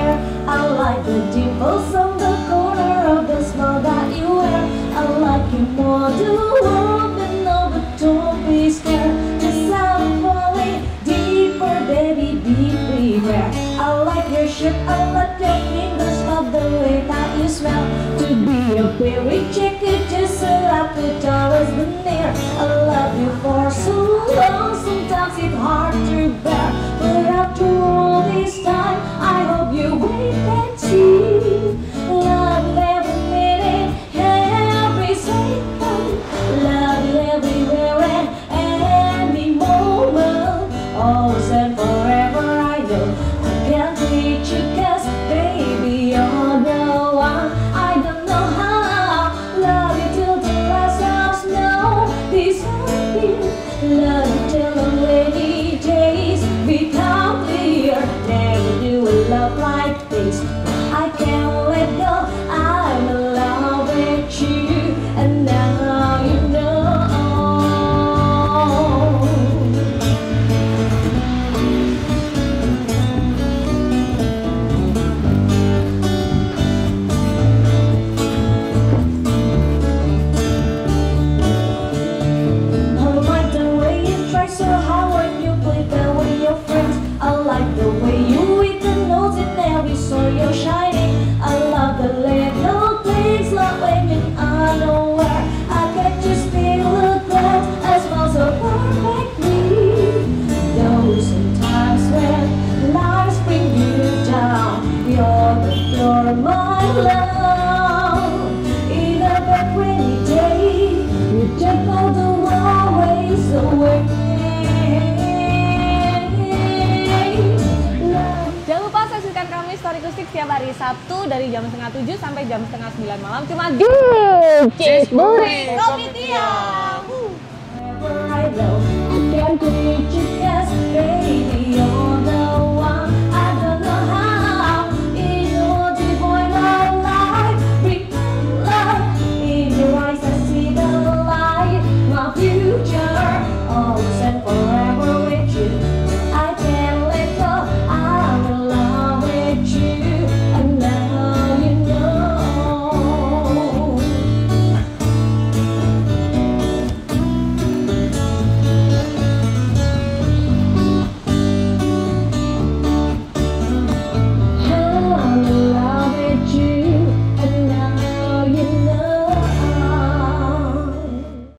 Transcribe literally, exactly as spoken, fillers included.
hair. I like the dimples on the corner of the smile that you wear. I like you more the world than all, but don't be scared. Cause I'm falling deeper, baby, be beware. I like your shape, I like your fingers, love the way that you smell. To be a very chick, you just have to always be near. I love you for so long, sometimes it's hard to bear. But after all this time, I hope you wait and see. Love every minute, every second. Love you everywhere and every moment. Always and forever, I know I can't reach you, cause baby, you're the one. I don't know how. Love you till the last of snow disappear. Love you till the rainy days become clear. Never do a love like this. I can't let go. I'm in love with you, and now you know. I like the way you try so hard when you play that with your friends. I like the way you eat the nose in every song you're shining. I love the little things like when you're unaware. I can just feel the glance that smells so perfectly. Those sometimes when lives bring you down, you're the you're my love. In a bad rainy day, you take all the worries away. Jangan lupa saksikan kami Story Kustik setiap hari Sabtu dari jam setengah tujuh sampai jam setengah sembilan malam cuma di Cisburi Kopi Tiam. Wherever I go, I can't reach you, 'cause baby,